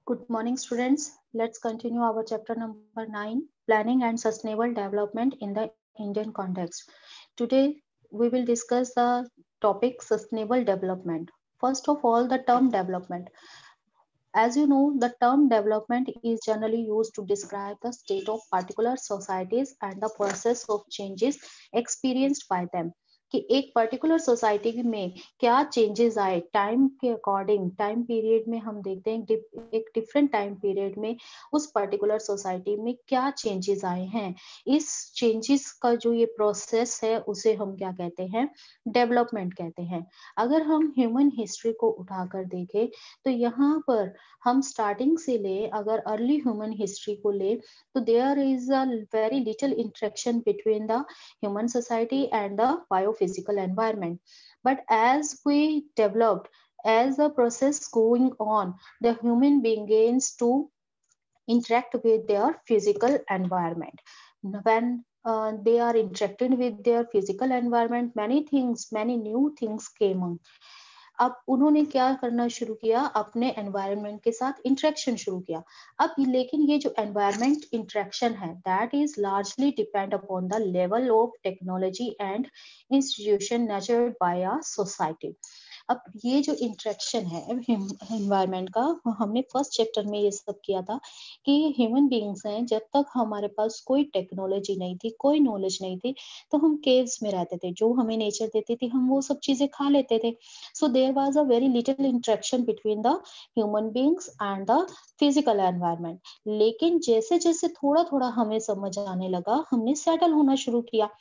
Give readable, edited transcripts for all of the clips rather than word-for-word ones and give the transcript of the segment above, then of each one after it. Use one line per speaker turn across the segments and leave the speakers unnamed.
Good morning, students. Let's continue our chapter number 9, Planning and Sustainable Development in the Indian Context. Today, we will discuss the topic sustainable development. First of all, the term development. As you know, the term development is generally used to describe the state of particular societies and the process of changes experienced by them. कि एक particular society में क्या changes आए time के according, time period में हम देखते हैं एक डिफरेंट टाइम पीरियड में उस पर्टिकुलर सोसाइटी में क्या चेंजेस आए हैं। इस चेंजेस का जो ये प्रोसेस है उसे हम क्या कहते हैं, डेवलपमेंट कहते हैं। अगर हम ह्यूमन हिस्ट्री को उठाकर देखें तो यहाँ पर हम स्टार्टिंग से ले, अगर अर्ली ह्यूमन हिस्ट्री को ले तो there is a very little interaction between the human society and the biophysical environment. But as we developed, as the process going on, the human begins to interact with their physical environment. When they are interacting with their physical environment, many new things came on. अब उन्होंने क्या करना शुरू किया, अपने environment के साथ interaction शुरू किया। अब लेकिन ये जो एनवायरनमेंट इंटरेक्शन है that is largely depend upon the level of technology and institution nurtured by a society. अब ये जो इंटरेक्शन है एनवायरनमेंट का, हमने फर्स्ट चैप्टर में ये सब किया था कि ह्यूमन बीइंग्स हैं, जब तक हमारे पास कोई टेक्नोलॉजी नहीं थी, कोई नॉलेज नहीं थी, तो हम केव्स में रहते थे, जो हमें नेचर देती थी हम वो सब चीजें खा लेते थे। So there was a very little interaction between the human beings and the physical environment. लेकिन जैसे जैसे थोड़ा थोड़ा हमें समझ आने लगा, हमने सेटल होना शुरू किया।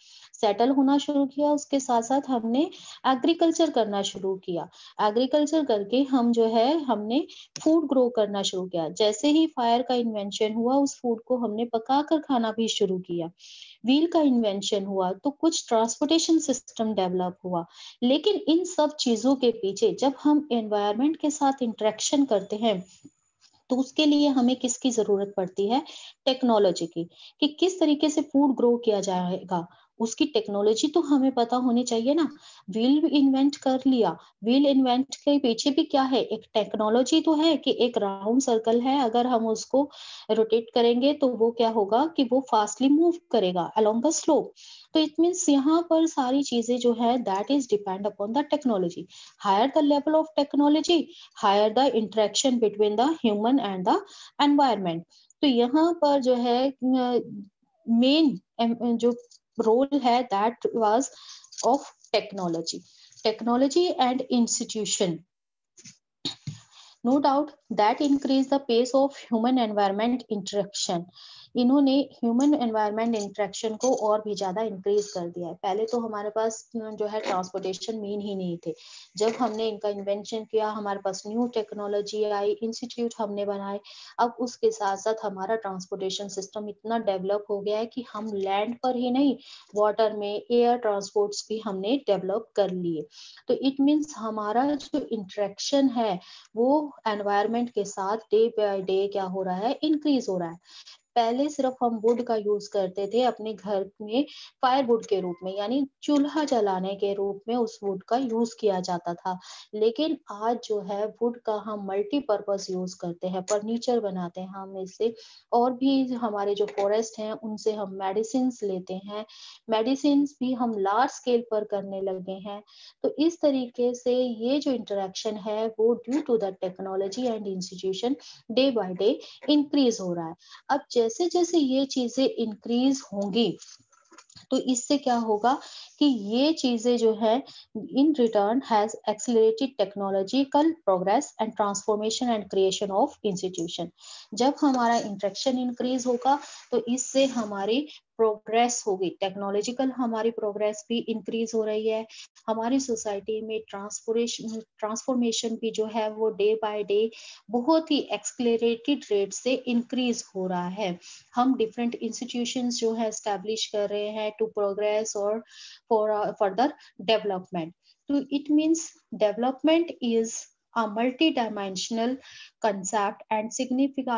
उसके साथ साथ हमने एग्रीकल्चर करना शुरू किया। एग्रीकल्चर करके हम जो है हमने फूड ग्रो करना शुरू किया। जैसे ही फायर का इन्वेंशन हुआ, उस फूड को हमने पका कर खाना भी शुरू किया। व्हील का इन्वेंशन हुआ तो कुछ ट्रांसपोर्टेशन सिस्टम डेवलप हुआ। लेकिन इन सब चीजों के पीछे जब हम एनवायरनमेंट के साथ इंटरेक्शन करते हैं तो उसके लिए हमें किसकी जरूरत पड़ती है, टेक्नोलॉजी की, कि किस तरीके से फूड ग्रो किया जाएगा। उसकी टेक्नोलॉजी तो हमें पता होनी चाहिए ना। व्हील इन्वेंट कर लिया, व्हील इन्वेंट के पीछे भी क्या है, एक टेक्नोलॉजी तो है कि एक राउंड सर्कल है, अगर हम उसको रोटेट करेंगे तो वो क्या होगा कि वो फास्टली मूव करेगा अलोंग द स्लोप। तो इट मीन्स यहाँ पर सारी चीजें जो है that is depend upon the technology. Higher the level of technology, higher the interaction between the human and the environment. तो यहाँ पर जो है मेन जो रोल है that was of technology and institution. No doubt that increase the pace of human environment interaction. इन्होंने human environment interaction को और भी ज्यादा इंक्रीज कर दिया है। पहले तो हमारे पास जो है ट्रांसपोर्टेशन मीन ही नहीं थे। जब हमने इनका इन्वेंशन किया, हमारे पास न्यू टेक्नोलॉजी आई, इंस्टीट्यूट हमने बनाए। अब उसके साथ साथ हमारा ट्रांसपोर्टेशन सिस्टम इतना डेवलप हो गया है कि हम लैंड पर ही नहीं, वाटर में एयर ट्रांसपोर्ट्स भी हमने डेवलप कर लिए। तो इट मीन्स हमारा जो इंटरेक्शन है वो एनवायरनमेंट के साथ डे बाय डे क्या हो रहा है, इंक्रीज हो रहा है। पहले सिर्फ हम वुड का यूज करते थे अपने घर में फायरवुड के रूप में, यानी चूल्हा जलाने के रूप में उस वुड का यूज किया जाता था। लेकिन आज जो है वुड का हम मल्टीपर्पज यूज करते हैं, फर्नीचर बनाते हैं हम इससे, और भी हमारे जो फॉरेस्ट हैं उनसे हम मेडिसिन लेते हैं। मेडिसिन भी हम लार्ज स्केल पर करने लगे हैं। तो इस तरीके से ये जो इंटरेक्शन है वो due to the technology and institution day by day increase हो रहा है। अब जैसे जैसे ये चीजें इंक्रीज होंगी तो इससे क्या होगा कि ये चीजें जो है in return has accelerated technological progress and transformation and creation of institution. जब हमारा इंटरेक्शन इंक्रीज होगा तो इससे हमारी प्रोग्रेस होगी, टेक्नोलॉजिकल हमारी प्रोग्रेस भी इंक्रीज हो रही है। हमारी सोसाइटी में ट्रांसफॉर्मेशन भी जो है वो डे बाय डे बहुत ही एक्सेलरेटेड रेट से इंक्रीज हो रहा है। हम डिफरेंट इंस्टीट्यूशंस जो है एस्टैब्लिश कर रहे हैं टू प्रोग्रेस और फॉर फर्दर डेवलपमेंट। तो it means development is a multi-dimensional concept and signifies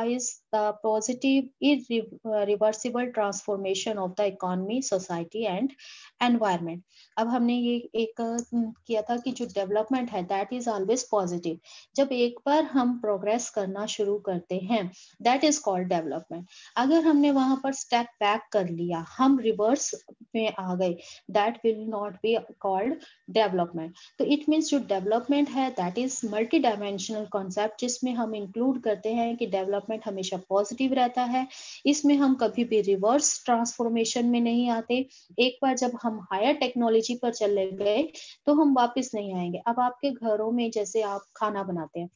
the positive irreversible transformation of the economy, society and environment. अब हमने ये एक किया था कि जो डेवलपमेंट है दैट इज ऑलवेज पॉजिटिव. जब एक बार हम प्रोग्रेस करना शुरू करते हैं दैट इज कॉल्ड डेवलपमेंट. अगर हमने वहां पर स्टेप बैक कर लिया, हम रिवर्स में आ गए, that will not be called development. तो इट मीन्स जो डेवलपमेंट है that is multi dimensional concept, जिसमें हम इंक्लूड करते हैं कि डेवलपमेंट हमेशा पॉजिटिव रहता है. इसमें हम कभी भी रिवर्स ट्रांसफॉर्मेशन में नहीं आते. एक बार जब हम हायर टेक्नोलॉजी पर चले गए तो हम वापस नहीं आएंगे. अब आपके घरों में जैसे आप खाना बनाते हैं,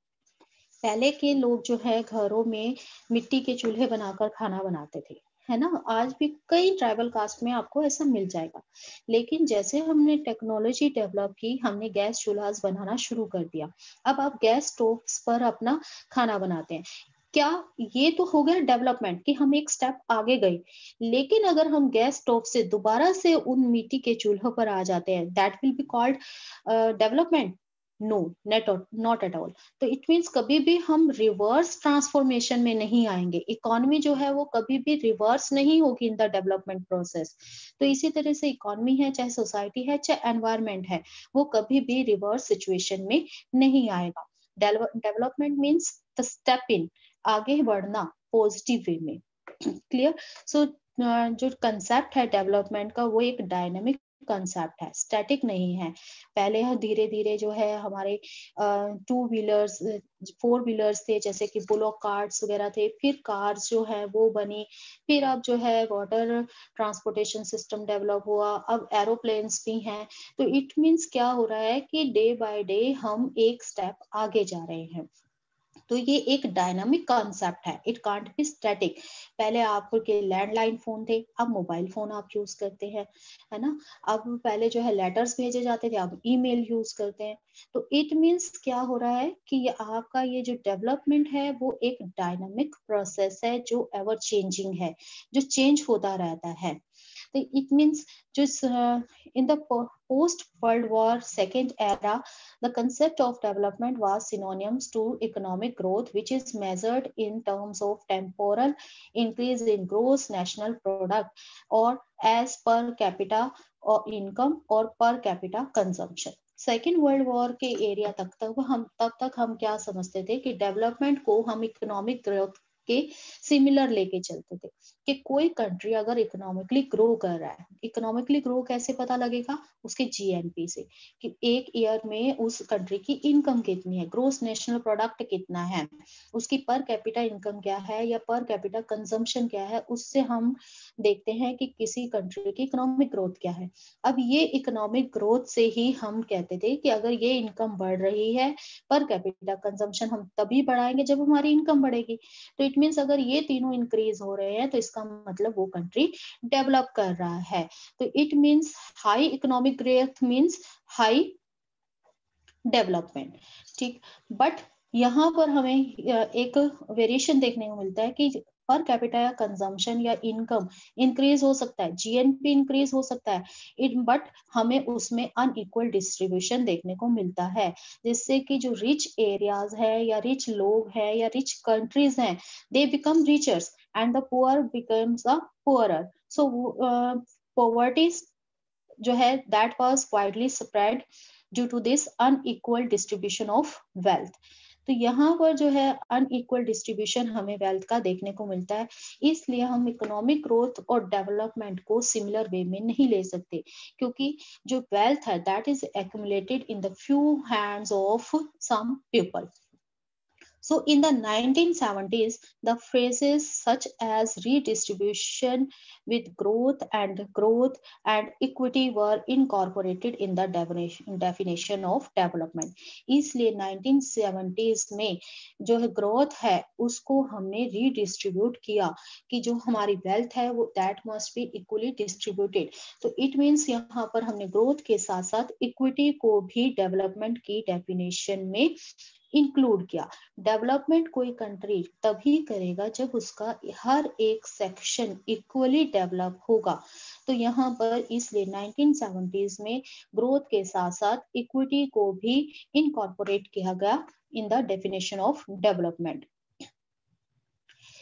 पहले के लोग जो है घरों में मिट्टी के चूल्हे बनाकर खाना बनाते थे, है ना. आज भी कई ट्राइबल कास्ट में आपको ऐसा मिल जाएगा. लेकिन जैसे हमने टेक्नोलॉजी डेवलप की, हमने गैस चूल्हा बनाना शुरू कर दिया. अब आप गैस स्टोव पर अपना खाना बनाते हैं. क्या ये तो हो गया डेवलपमेंट कि हम एक स्टेप आगे गए. लेकिन अगर हम गैस स्टोव से दोबारा से उन मिट्टी के चूल्हों पर आ जाते हैं, that will be called development. No, not at all. तो इट मीन्स कभी भी हम रिवर्स ट्रांसफॉर्मेशन में नहीं आएंगे. इकोनॉमी जो है वो कभी भी रिवर्स नहीं होगी इन द डेवलपमेंट प्रोसेस. तो इसी तरह से इकोनॉमी है, चाहे सोसाइटी है, चाहे एनवायरमेंट है, वो कभी भी रिवर्स सिचुएशन में नहीं आएगा. Development means the step in, आगे बढ़ना पॉजिटिव वे में. क्लियर. सो जो कंसेप्ट है डेवलपमेंट का वो एक डायनामिक कंसेप्ट है, स्टैटिक नहीं है. पहले धीरे धीरे जो है हमारे 2 व्हीलर्स 4 व्हीलर्स थे, जैसे कि बुलॉक कार्ट्स वगैरह थे, फिर कार्स जो है वो बनी, फिर अब जो है वाटर ट्रांसपोर्टेशन सिस्टम डेवलप हुआ, अब एरोप्लेन्स भी हैं. तो इट मीन्स क्या हो रहा है कि डे बाय डे हम एक स्टेप आगे जा रहे हैं. तो ये एक डायनामिक कॉन्सेप्ट है, इट कांट बी स्टैटिक. पहले आपके लैंडलाइन फोन थे, अब मोबाइल फोन आप यूज करते हैं, है ना. अब पहले जो है लेटर्स भेजे जाते थे, अब ईमेल यूज करते हैं. तो इट मीन्स क्या हो रहा है कि ये आपका ये जो डेवलपमेंट है वो एक डायनामिक प्रोसेस है जो एवर चेंजिंग है, जो चेंज होता रहता है. So it means just in the post World War II era, the concept of development was synonymous to economic growth, which is measured in terms of temporal increase in gross national product or as per capita or income or per capita consumption. Second world war के area तब तक हम क्या समझते थे कि development को हम इकोनॉमिक ग्रोथ के सिमिलर लेके चलते थे कि कोई कंट्री अगर इकोनॉमिकली ग्रो कर रहा है, इकोनॉमिकली ग्रो कैसे पता लगेगा, उसके जीएनपी से, कि एक ईयर में उस कंट्री की इनकम कितनी है, ग्रोस नेशनल प्रोडक्ट कितना है, उसकी पर कैपिटा इनकम क्या है या पर कैपिटा कंजम्पशन क्या है. उससे हम देखते हैं कि किसी कंट्री की इकोनॉमिक ग्रोथ क्या है. अब ये इकोनॉमिक ग्रोथ से ही हम कहते थे कि अगर ये इनकम बढ़ रही है, पर कैपिटा कंजम्पशन हम तभी बढ़ाएंगे जब हमारी इनकम बढ़ेगी. तो इट मीन्स अगर ये तीनों इंक्रीज हो रहे हैं तो इसका मतलब वो कंट्री डेवलप कर रहा है. तो it means high economic growth means high development. ठीक. बट यहाँ पर हमें एक वेरिएशन देखने को मिलता है कि पर कैपिटा या कंजम्पशन या इनकम इंक्रीज हो सकता है, जीएनपी इंक्रीज हो सकता है, बट हमें उसमें अनइक्वल डिस्ट्रीब्यूशन देखने को मिलता है, जिससे कि जो रिच एरियाज है या रिच लोग हैं या रिच कंट्रीज हैं, they become richers and the poor becomes a poorer. So poverty जो है that was widely spread due to this unequal distribution of wealth. तो यहाँ पर जो है अनइक्वल डिस्ट्रीब्यूशन हमें वेल्थ का देखने को मिलता है. इसलिए हम इकोनॉमिक ग्रोथ और डेवलपमेंट को सिमिलर वे में नहीं ले सकते, क्योंकि जो वेल्थ है that is accumulated in the few hands of some people. So in the 1970s, the phrases such as redistribution with growth and equity were incorporated in the definition of development. इसलिए 1970s में जो है growth है उसको हमने redistribute किया कि जो हमारी वेल्थ है वो that must be equally distributed. तो इट मीन्स यहाँ पर हमने ग्रोथ के साथ साथ इक्विटी को भी डेवलपमेंट की डेफिनेशन में इंक्लूड किया. डेवलपमेंट कोई कंट्री तभी करेगा जब उसका हर एक सेक्शन इक्वली डेवलप होगा. तो यहाँ पर इसलिए 1970s में ग्रोथ के साथ साथ इक्विटी को भी इनकॉर्पोरेट किया गया in the definition of development.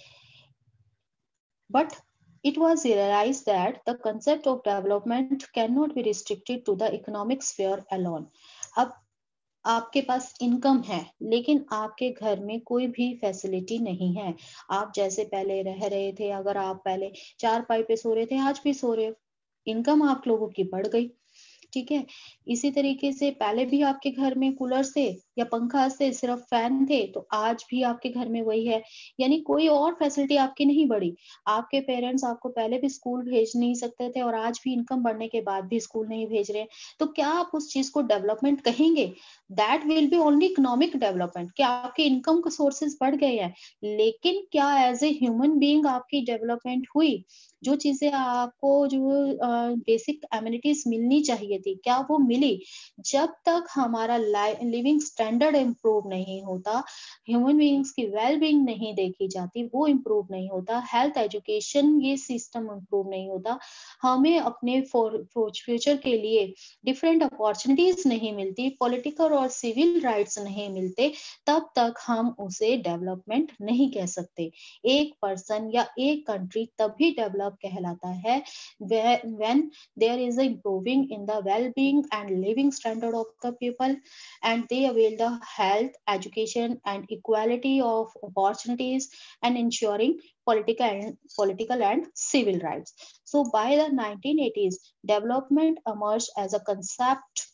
But it was realized that the concept of development cannot be restricted to the economic sphere alone. अब आपके पास इनकम है लेकिन आपके घर में कोई भी फैसिलिटी नहीं है, आप जैसे पहले रह रहे थे, अगर आप पहले चारपाई पे सो रहे थे, आज भी सो रहे हो, इनकम आप लोगों की बढ़ गई, ठीक है। इसी तरीके से पहले भी आपके घर में कूलर थे या पंखा से, सिर्फ फैन थे, तो आज भी आपके घर में वही है, यानी कोई और फैसिलिटी आपकी नहीं बढ़ी। आपके पेरेंट्स आपको पहले भी स्कूल भेज नहीं सकते थे और आज भी इनकम बढ़ने के बाद भी स्कूल नहीं भेज रहे हैं, तो क्या आप उस चीज को डेवलपमेंट कहेंगे? That will be only economic development, क्या आपके इनकम के सोर्सेज बढ़ गए हैं, लेकिन क्या एज ए ह्यूमन बीइंग आपकी डेवलपमेंट हुई? जो चीजें आपको जो बेसिक एमिनिटीज मिलनी चाहिए थी, क्या वो मिली? जब तक हमारा लिविंग स्टैंडर्ड इम्प्रूव नहीं होता, ह्यूमन बीइंग्स की वेल बीइंग नहीं देखी जाती, वो इम्प्रूव नहीं होता, हेल्थ एजुकेशन ये सिस्टम इम्प्रूव नहीं होता, हमें अपने फ्यूचर के लिए डिफरेंट अपॉर्चुनिटीज नहीं मिलती, पॉलिटिकल और सिविल राइट्स नहीं मिलते, तब तक हम उसे डेवलपमेंट नहीं कह सकते। एक पर्सन या एक कंट्री तभी डेवलप कहलाता है when there is a improving in the well-being and living standard of the people, and they avail the health, education and equality of opportunities, and ensuring political and civil rights. So by the 1980s, development emerged as a concept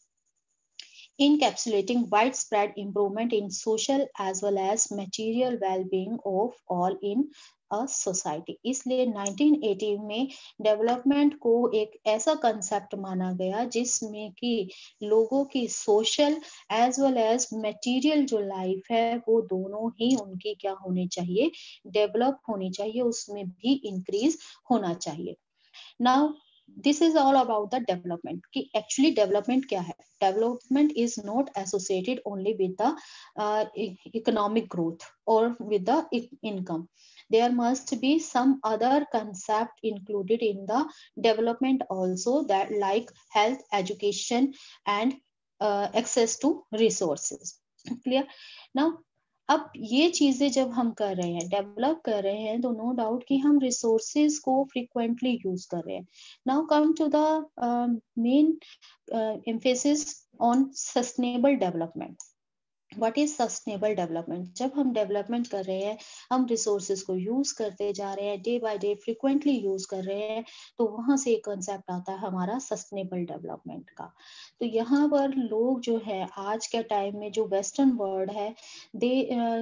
encapsulating widespread improvement in social as well as material well-being of all in a society. इसलिए 1980 में development को एक ऐसा concept माना गया जिसमें कि लोगों की social as well as material जो लाइफ है वो दोनों ही उनकी क्या होनी चाहिए, डेवलप होनी चाहिए, उसमें भी इंक्रीज होना चाहिए। Now this is all about the development कि एक्चुअली डेवलपमेंट क्या है। Development is not associated only with the economic growth और with the income, there must be some other concept included in the development also, that like health, education and access to resources. Clear? Now अब ये चीजें जब हम कर रहे हैं, develop कर रहे हैं, तो नो डाउट कि हम रिसोर्सेज को फ्रिक्वेंटली यूज कर रहे हैं। Now come to the main emphasis on sustainable development. What is sustainable development? जब हम डेवलपमेंट कर रहे हैं, हम रिसोर्सेज को यूज करते जा रहे हैं, day by day frequently use कर रहे हैं, तो वहां से एक कंसेप्ट आता है हमारा सस्टेनेबल डेवलपमेंट का। तो यहाँ पर लोग जो है आज के टाइम में जो वेस्टर्न वर्ल्ड है, दे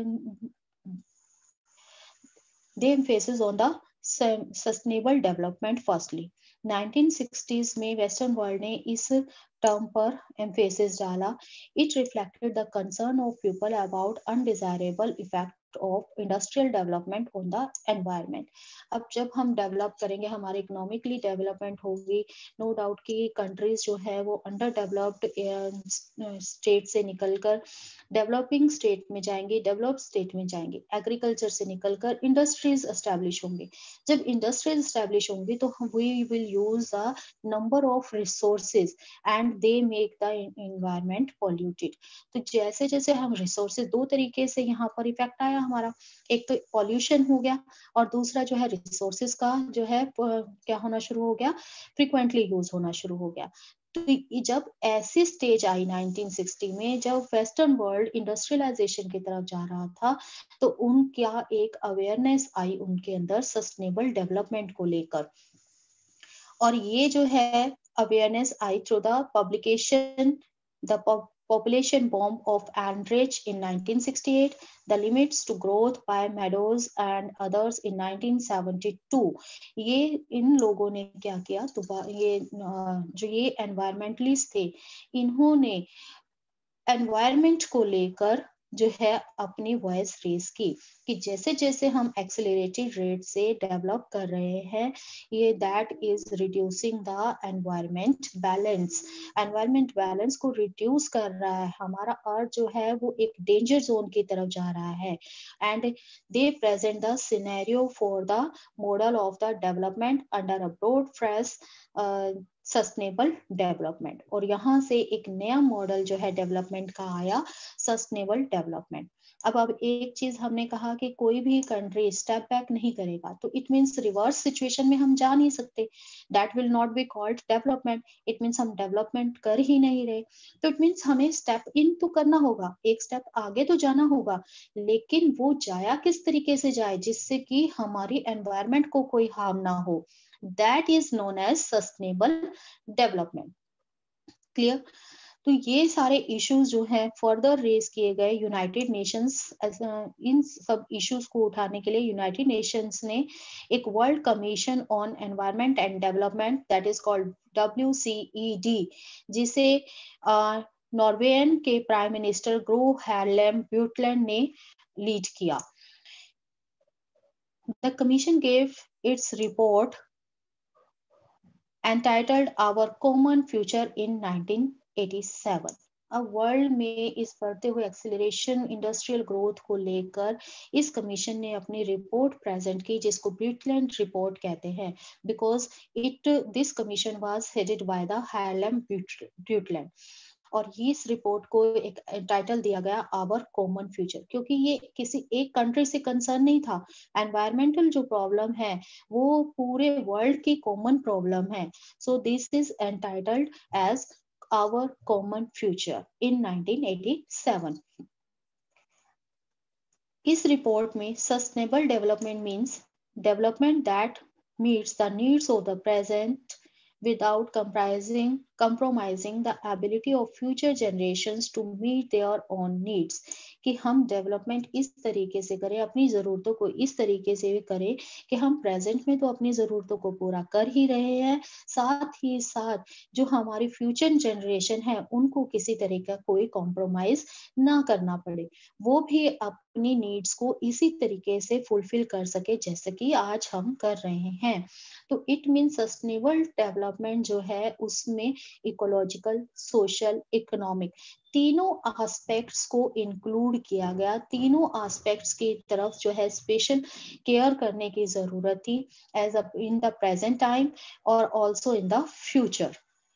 they emphasis on the sustainable development firstly. 1960s में वेस्टर्न वर्ल्ड ने इस टर्म पर एम्फेसिस डाला। It reflected the concern of people about undesirable effect of industrial development on the environment. अब जब हम डेवलप करेंगे, हमारी इकोनॉमिकली डेवलपमेंट होगी, नो डाउट कि कंट्रीज जो है वो अंडर डेवलप्ड स्टेट से निकलकर डेवलपिंग स्टेट में जाएंगे, डेवलप्ड स्टेट में जाएंगे, एग्रीकल्चर से निकलकर इंडस्ट्रीज एस्टेब्लिश होंगे। जब इंडस्ट्रीज एस्टेब्लिश होंगी तो we will use the number of resources and they make the environment polluted. तो जैसे जैसे हम रिसोर्सेज, दो तरीके से यहाँ पर इफेक्ट आया हमारा, एक तो पॉल्यूशन हो गया और दूसरा जो है रिसोर्सेज का जो है क्या होना शुरू हो गया, फ्रिक्वेंटली यूज होना शुरू हो गया। तो जब ऐसी स्टेज आई 1960 में, जब वेस्टर्न वर्ल्ड इंडस्ट्रियलाइजेशन की तरफ जा रहा था, तो उनका एक अवेयरनेस आई उनके अंदर सस्टेनेबल डेवलपमेंट को लेकर, और ये जो है अवेयरनेस आई through the publication the population bomb of Anchorage in 1968, the limits to growth by Meadows and others in 1972। ये इन लोगों ने क्या किया, तो ये जो ये एनवायरमेंटलिस्ट थे, इन्होंने एनवायरमेंट को लेकर जो है अपनी वॉइस रेज की कि जैसे जैसे हम एक्सेलरेटेड रेट से डेवलप कर रहे हैं, ये that is reducing the environment balance को रिड्यूस कर रहा है, हमारा अर्थ जो है वो एक डेंजर जोन की तरफ जा रहा है। And they present the scenario for the model of the development under a broad phrase sustainable development, और यहाँ से एक नया मॉडल जो है डेवलपमेंट का आया, सस्टेनेबल डेवलपमेंट। अब एक चीज हमने कहा कि कोई भी कंट्री स्टेप बैक नहीं करेगा, तो इट मीन्स रिवर्स सिचुएशन में हम जा नहीं सकते, that will not be called development, it means हम डेवलपमेंट कर ही नहीं रहे। तो इट मीन्स हमें स्टेप इन तो करना होगा, एक स्टेप आगे तो जाना होगा, लेकिन वो जाया किस तरीके से जाए जिससे कि हमारी एनवायरमेंट को कोई हार्म ना हो, that is known as sustainable development. Clear? तो ये सारे इश्यूज जो है फर्दर रेज किए गए यूनाइटेड नेशंस, इन सब इश्यूज को उठाने के लिए यूनाइटेड नेशंस ने एक world commission on environment and development, that is called WCED, जिसे नॉर्वेयन के prime minister Gro Harlem Brundtland ने लीड किया। The commission gave its report entitled Our Common Future in 1987। अब वर्ल्ड में इस बढ़ते हुए एक्सीलरेशन इंडस्ट्रियल ग्रोथ को लेकर इस कमीशन ने अपनी रिपोर्ट प्रेजेंट की, जिसको ब्यूटलैंड रिपोर्ट कहते हैं, because this commission was headed by the Harlem Brundtland. और इस रिपोर्ट को एक टाइटल दिया गया आवर कॉमन फ्यूचर, क्योंकि ये किसी एक कंट्री से कंसर्न नहीं था। एनवायरमेंटल जो प्रॉब्लम है वो पूरे वर्ल्ड की कॉमन प्रॉब्लम है। So this is entitled as our common future in 1987। इस रिपोर्ट में sustainable development means development that meets the needs of the present without compromising the ability of future generations to meet their own needs। कि हम development इस तरीके से करें, अपनी जरूरतों को इस तरीके से भी करें कि हम प्रेजेंट में तो अपनी जरूरतों को पूरा कर ही रहे हैं, साथ ही साथ जो हमारी फ्यूचर जनरेशन है उनको किसी तरह का कोई कॉम्प्रोमाइज ना करना पड़े, वो भी अपनी नीड्स को इसी तरीके से फुलफिल कर सके जैसे कि आज हम कर रहे हैं। तो इट मीन सस्टेनेबल डेवलपमेंट जो है उसमें इकोलॉजिकल, सोशल, इकोनॉमिक तीनों एस्पेक्ट्स को इंक्लूड किया गया। तीनों एस्पेक्ट्स की तरफ जो है स्पेशल केयर करने की जरूरत थी as in the present time और also in the future.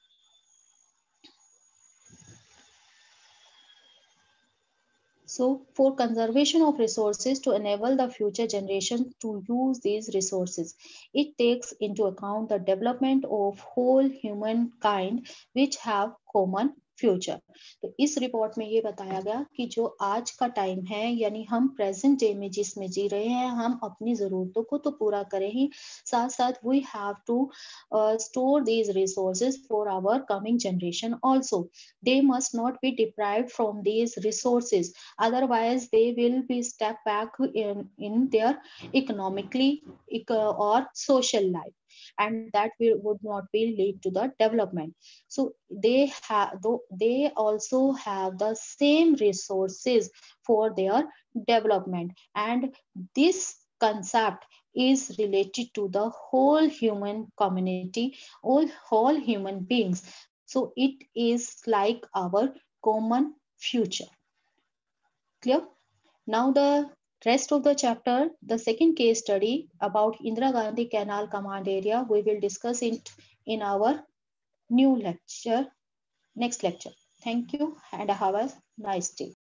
So, for conservation of resources to enable the future generation to use these resources, it takes into account the development of whole humankind which have common future. तो इस report में ये बताया गया कि जो आज का टाइम है, यानी हम प्रेजेंट डे में जिसमें जी रहे हैं, हम अपनी जरूरतों को तो पूरा करें ही, साथ साथ we have to store these resources for our coming generation also. They must not be deprived from these resources, otherwise they will be step back in their economically or social life, and that would not be lead to the development. So they also have the same resources for their development, and this concept is related to the whole human community, all human beings. So it is like our common future. Clear? Now the rest of the chapter, the second case study about Indira Gandhi Canal Command Area, we will discuss it in our new lecture, next lecture. Thank you and have a nice day.